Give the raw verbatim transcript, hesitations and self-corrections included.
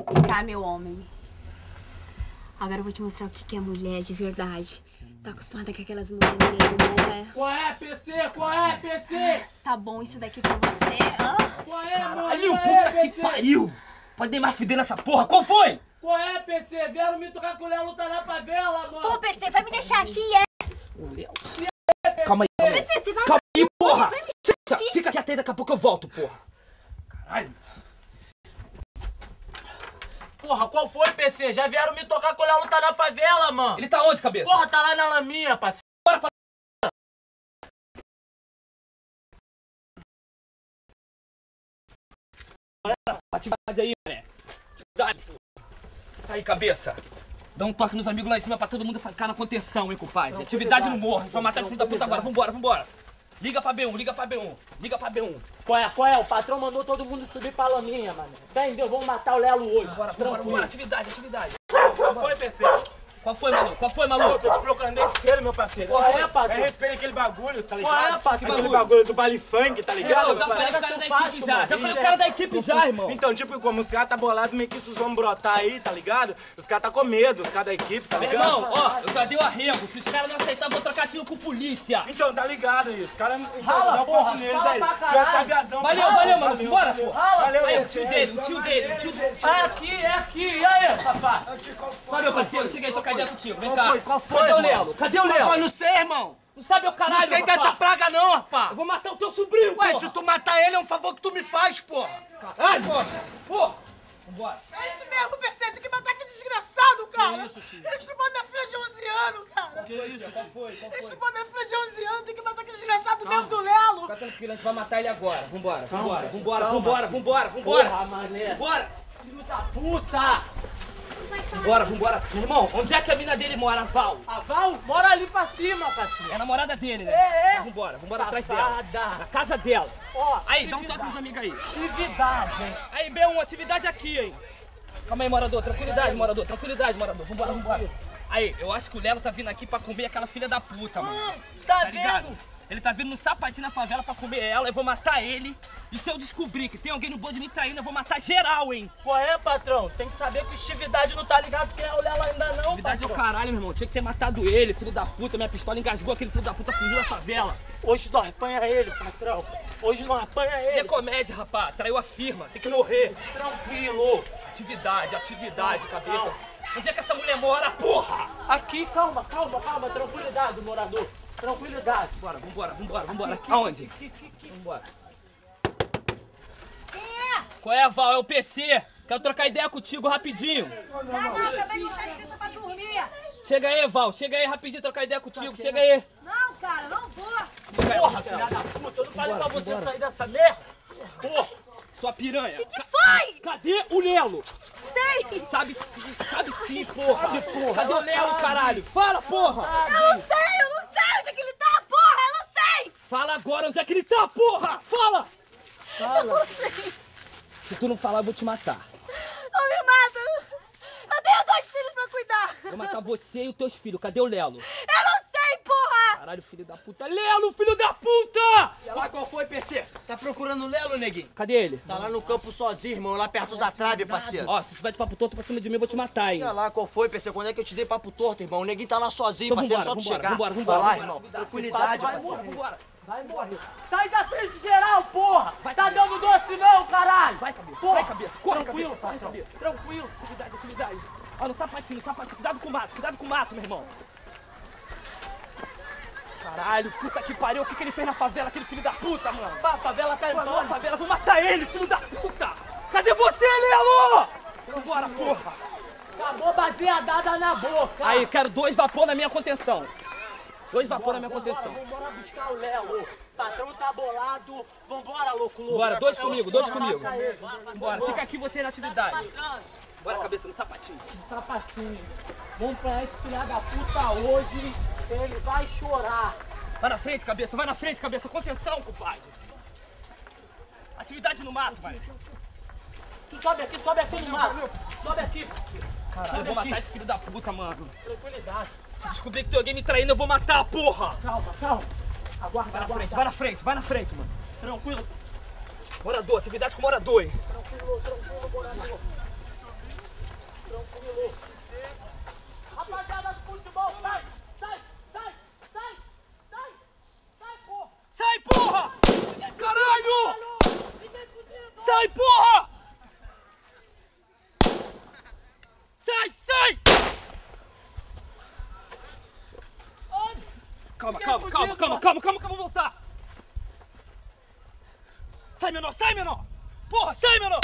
Vem cá, meu homem. Agora eu vou te mostrar o que é mulher de verdade. Tá acostumada com aquelas mulheres não é? Qual é, P C? Qual é, P C? Tá bom isso daqui pra você, hã? Qual é, mano? Caralho, puta que pariu! Pode nem mais fuder nessa porra, qual foi? Qual é, P C? Vieram me tocar com o Léo lutar na favela, mano! Ô, P C, vai me deixar aqui, é? O Léo. Calma aí, calma aí. P C, você vai... Calma aí, porra! Vai me deixar aqui. Fica quieto aí, daqui a pouco eu volto, porra. Caralho. Porra, qual foi, P C? Já vieram me tocar com o Léo lutar na favela, mano! Ele tá onde, cabeça? Porra, tá lá na laminha, parceiro! Bora pra... Atividade aí, mané. Atividade, porra. Aí, cabeça. Dá um toque nos amigos lá em cima pra todo mundo ficar na contenção, hein, compadre. Atividade no morro. A gente vai matar de filho da puta agora. Vambora, vambora. Liga pra B um, liga pra B um. Liga pra B um. Qual é, qual é? O patrão mandou todo mundo subir pra laminha, mano. Entendeu? Vamos matar o Lelo hoje. Bora, vambora, vambora. Atividade, atividade. Qual foi, P C? Qual foi, maluco? Qual foi, Pô, maluco? eu tô te procurando desde cedo, meu parceiro. Qual é, patrão? É respeito aquele bagulho, tá ligado? Qual é, patrão? Aquele bagulho? bagulho do baile funk, tá Eu ligado? já meu falei o parceiro? cara da faço, equipe já. mano. Já falei o cara da equipe já, irmão. Então, tipo, como os caras tá bolado, meio que isso os homens brotar aí, tá ligado? Os caras tá com medo, os caras da equipe, tá ligado? Irmão, ó, eu já dei o arrego. Se os caras não aceitarem, eu vou trocar tiro com polícia. Então, tá ligado aí, os caras então, Rala, dá um porra, papo neles fala aí. pra Tu é caralho. sagazão. Valeu, cara. valeu, mano. Valeu, Bora, valeu. pô. Valeu, Aí, o meu tio parceiro. dele, o tio dele, o tio dele. É aqui, é aqui. E aí, safado? Vai, meu parceiro, chega aí, trocar ideia contigo. Vem Qual cá. foi? Qual foi, Cadê o irmão? Lelo? Cadê o Qual Lelo? foi? Não sei, irmão. Não sabe o caralho, Não sei rapaz. dessa praga não, rapaz. Eu vou matar o teu sobrinho, Ué, porra. se tu matar ele é um favor que tu me faz, porra. Caralho, porra. Porra. Vambora. É isso mesmo, P C, tem que matar aquele desgraçado, cara! Ele estrupou minha filha de onze anos, cara! Que isso? Qual foi? Qual Ele foi? estrupou minha filha de onze anos, tem que matar aquele desgraçado mesmo do Lelo! Fica tranquilo, a gente vai matar ele agora. Vambora, vambora, vambora, vambora, vambora, vambora. Porra, mané. Vambora. Filho da puta! Vambora, vambora. Meu irmão, onde é que a mina dele mora, Val? A Val mora ali pra cima, parceiro. É a namorada dele, né? É, é. Então, vambora, vambora atrás dela. Safada. Na casa dela. Ó, Aí, dá um toque nos amigos aí. atividade, hein? Aí, B um, atividade aqui, hein? Calma aí, morador. Tranquilidade, morador. Tranquilidade, morador. Vambora, vambora. Aí, eu acho que o Lelo tá vindo aqui pra comer aquela filha da puta, mano. Tá, Tá ligado? vendo? Ele tá vindo no sapatinho na favela pra comer ela, eu vou matar ele. E se eu descobrir que tem alguém no bonde me traindo, eu vou matar geral, hein? Qual é, patrão? Tem que saber que o atividade não tá ligado quem é o Lelo ainda não, Atividade é o patrão. caralho, meu irmão. Tinha que ter matado ele, filho da puta. Minha pistola engasgou, aquele filho da puta fugiu da favela. Hoje nós apanha ele, patrão. Hoje nós apanha É ele. comédia, rapaz. Traiu a firma, tem que morrer. Tranquilo. Atividade, atividade, cabeça. Onde é que essa mulher mora, porra? Aqui, calma, calma, calma. Tranquilidade, morador. Tranquilidade. Bora, vambora, vambora, vambora. Aqui, aonde? Aqui, aqui, aqui. Vambora. Quem é? Qual é, Val? É o P C. Quero trocar ideia contigo rapidinho. Ah, não, acabei de botar escrita pra dormir. Chega aí, Val. Chega aí rapidinho, trocar ideia contigo. Chega aí. Não, cara, não vou. Porra, filha da puta. Eu não falei pra você sair dessa merda. Porra. Sua piranha. Que que foi? Cadê o Lelo? Sei. Sabe sim, sabe sim, porra. Sabe, porra. Cadê o Ela Lelo, sabe. caralho? Fala, porra. Eu não sei, eu não sei onde é que ele tá, porra, eu não sei. Fala agora onde é que ele tá, porra. Fala. Eu não sei. Se tu não falar, eu vou te matar. Não me mata. Eu tenho dois filhos pra cuidar. Vou matar você e os teus filhos. Cadê o Lelo? Eu não sei, porra. Caralho, filho da puta. Lelo, filho da puta! E lá qual foi, P C? Tá procurando o Lelo, neguinho? Cadê ele? Tá lá no campo sozinho, irmão, lá perto da trave, parceiro. Ó, se tiver de papo torto pra cima de mim, eu vou te matar, hein? Olha lá qual foi, P C. Quando é que eu te dei papo torto, irmão? O neguinho tá lá sozinho, Então parceiro, vambora, só tu vambora, chegar. vambora, vambora, Vai lá, vambora. irmão. Tranquilidade, Vai parceiro. morrer. Vai morrer. Sai da frente geral, porra. Tá dando doce não, caralho. Vai, cabeça. Porra. Vai, cabeça. Corre, Tranquilo, cabeça. Corre, patrão. cabeça. Tranquilo. Atividade, atividade. Ó, no sapatinho, no sapatinho. Cuidado com o mato, cuidado com o mato, meu irmão. Caralho, puta que pariu. O que, que ele fez na favela, aquele filho da puta, mano? A favela tá Falou a entrando. favela, vou matar ele, filho da puta! Cadê você, Lelo? Vambora, porra! Acabou baseadada na boca. Aí, quero dois vapor na minha contenção. Dois vapor na minha contenção. Vambora buscar o Lelo. O patrão tá bolado. Vambora, louco, louco. Bora, dois comigo, dois Vambora, comigo. mata ele. Bora, fica aqui você na atividade. Bora, cabeça, no sapatinho. Sapatinho. Vamos pra esse filho da puta hoje. Ele vai chorar. Vai na frente, cabeça, vai na frente, cabeça. Contenção, compadre. Atividade no mato, vai. Tu sobe aqui, sobe aqui no mato. Sobe aqui. Caralho, eu vou Sobe aqui. matar esse filho da puta, mano. Tranquilidade. Se descobrir que tem alguém me traindo, eu vou matar, porra! Calma, calma. Aguarda, Vai na aguarda. frente, vai na frente, vai na frente, mano. Tranquilo, Morador, atividade com morador, hein? tranquilo, tranquilo, morador. Tranquilo. Rapaziada do futebol, sai! Sai! Sai! Sai! Sai! Sai, porra! Sai, porra! Caralho! Sai, porra! Sai, sai! Calma, calma, calma, calma, calma, calma, calma, vou voltar! Sai, menor, sai, menor! Porra, sai, menor!